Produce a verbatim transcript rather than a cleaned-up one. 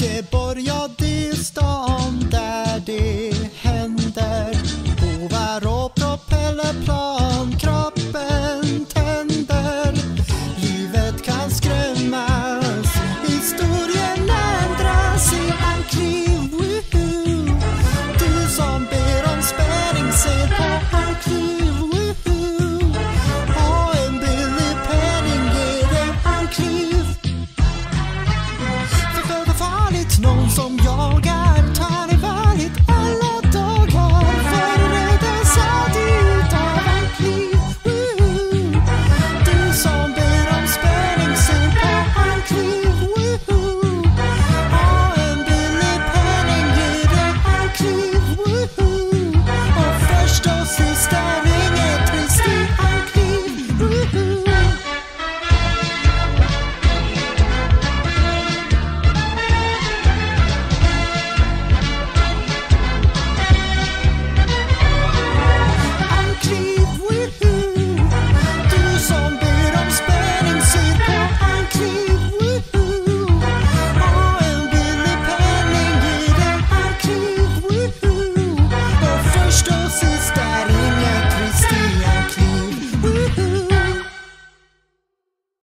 Göteborg, ja det är stan där det händer. Hovar och propellerplan, kroppen tänder. Livet kan skrämmas, historien ändras i arkiv. Woohoo. Du som ber om spänning ser på arkiv. Woohoo. Ha en billig penning, ge dig arkiv.